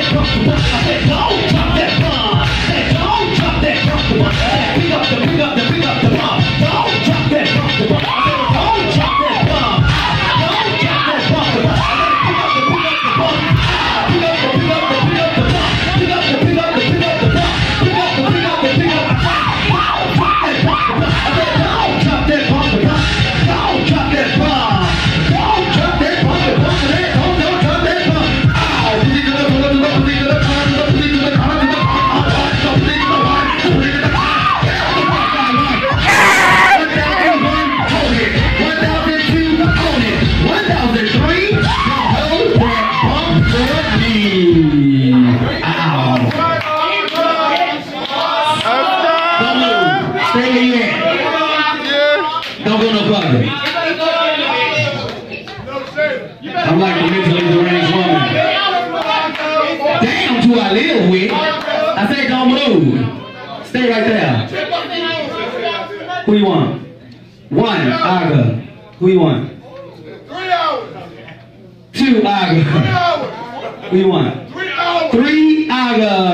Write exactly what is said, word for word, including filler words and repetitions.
I'm like the mentally deranged woman. Damn, who I live with. I said don't move. Stay right there. Who you want? One, Aga. Who you want? Three hours. Two, Aga. Three hours. Who you want? Three hours. Three, Aga.